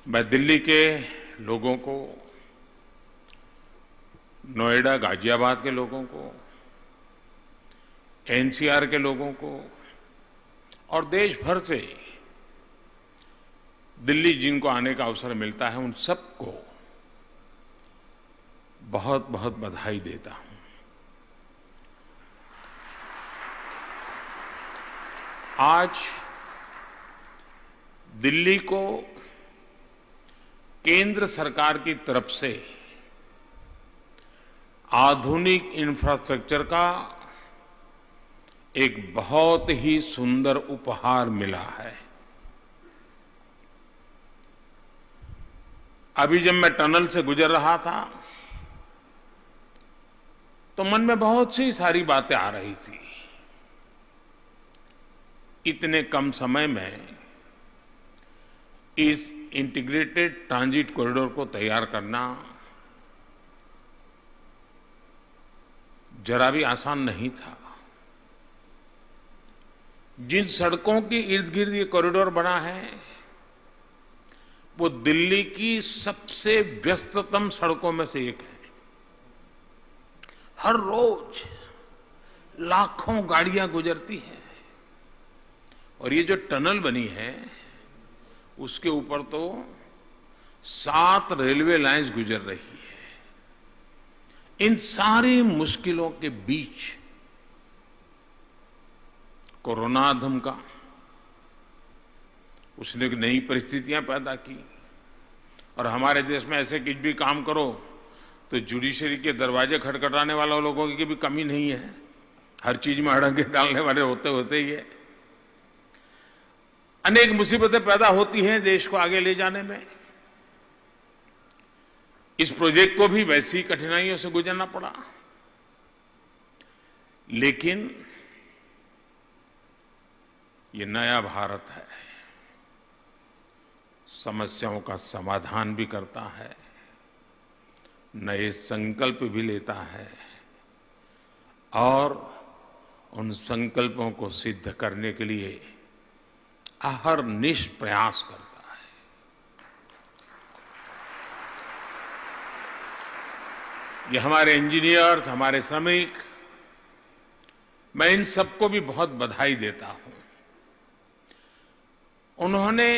मैं दिल्ली के लोगों को, नोएडा गाजियाबाद के लोगों को, एनसीआर के लोगों को और देश भर से दिल्ली जिनको आने का अवसर मिलता है उन सबको बहुत बहुत बधाई देता हूं। आज दिल्ली को केंद्र सरकार की तरफ से आधुनिक इंफ्रास्ट्रक्चर का एक बहुत ही सुंदर उपहार मिला है। अभी जब मैं टनल से गुजर रहा था तो मन में बहुत सी सारी बातें आ रही थी। इतने कम समय में इस इंटीग्रेटेड ट्रांजिट कॉरिडोर को तैयार करना जरा भी आसान नहीं था। जिन सड़कों के इर्द गिर्द ये कॉरिडोर बना है वो दिल्ली की सबसे व्यस्ततम सड़कों में से एक है। हर रोज लाखों गाड़ियां गुजरती हैं और ये जो टनल बनी है उसके ऊपर तो 7 रेलवे लाइंस गुजर रही है। इन सारी मुश्किलों के बीच कोरोना धमका, उसने नई परिस्थितियां पैदा की और हमारे देश में ऐसे कुछ भी काम करो तो जुडिशरी के दरवाजे खटखटाने वाले लोगों की भी कमी नहीं है। हर चीज में अड़ंगे डालने वाले होते होते ही है। अनेक मुसीबतें पैदा होती हैं देश को आगे ले जाने में। इस प्रोजेक्ट को भी वैसी कठिनाइयों से गुजरना पड़ा, लेकिन ये नया भारत है, समस्याओं का समाधान भी करता है, नए संकल्प भी लेता है और उन संकल्पों को सिद्ध करने के लिए अहरनिश प्रयास करता है। ये हमारे इंजीनियर्स, हमारे श्रमिक, मैं इन सबको भी बहुत बधाई देता हूं। उन्होंने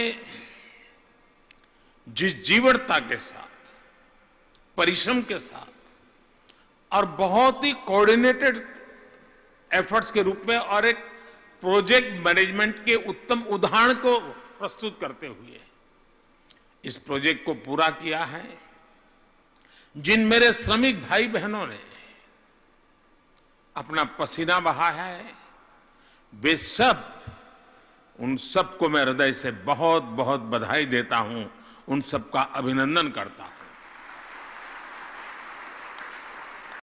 जिस जीवटता के साथ, परिश्रम के साथ और बहुत ही कोऑर्डिनेटेड एफर्ट्स के रूप में और एक प्रोजेक्ट मैनेजमेंट के उत्तम उदाहरण को प्रस्तुत करते हुए इस प्रोजेक्ट को पूरा किया है, जिन मेरे श्रमिक भाई बहनों ने अपना पसीना बहा है, वे सब, उन सबको मैं हृदय से बहुत बहुत बधाई देता हूं, उन सबका अभिनंदन करता हूं।